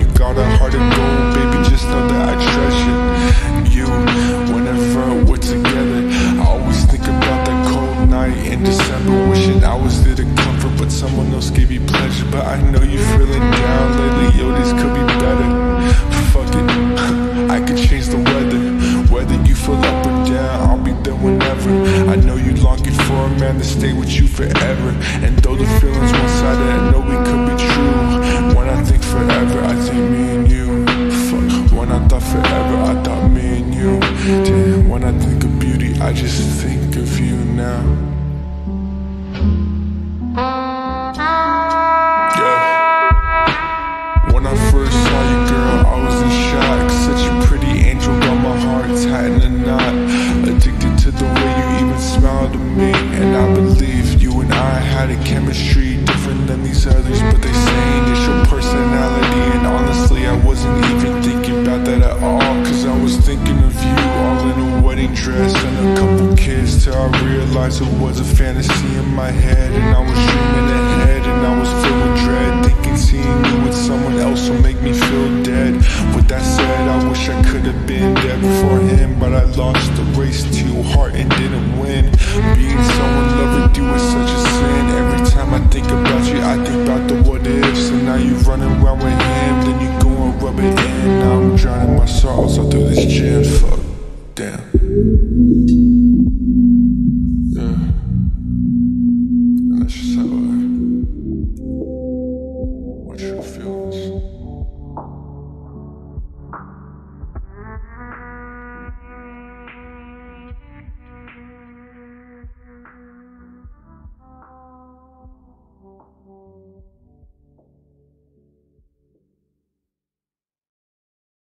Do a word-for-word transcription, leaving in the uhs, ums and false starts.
you got a heart of gold, baby, just know that I treasure you. Whenever we're together, I always think about that cold night in December, wishing I was there to comfort, but someone else gave you pleasure. But I know you're feeling down lately, yo, this could be better. Fuck it, I could change the weather. Whether you feel up or down, I'll be there whenever. I know you longing for a man to stay with you forever. And though the feeling's one-sided, I know it could be true. When I think forever, I think me and you. Fuck, when I thought forever, I thought me and you. Damn, when I think of beauty, I just think of you now. When I first saw you, girl, I was in shock. Such a pretty angel, got my heart tied in a knot. Addicted to the way you even smiled at me. And I believe you and I had a chemistry different than these others, but they saying it's your personality. And honestly, I wasn't even thinking about that at all, cause I was thinking of you all in a wedding dress and a couple kids, till I realized it was a fantasy in my head. And I was dreaming ahead, and I was filled with dread, thinking seeing you with someone else will make me feel dead. With that said, I wish I could have been there before him, but I lost the race to your heart and didn't win. Being someone loving you is such a sin. Every time I think about you, I think about the what ifs. And now you running around with him, then you go and rub it in. Now I'm drowning my sorrows all through this gin. Fuck, damn.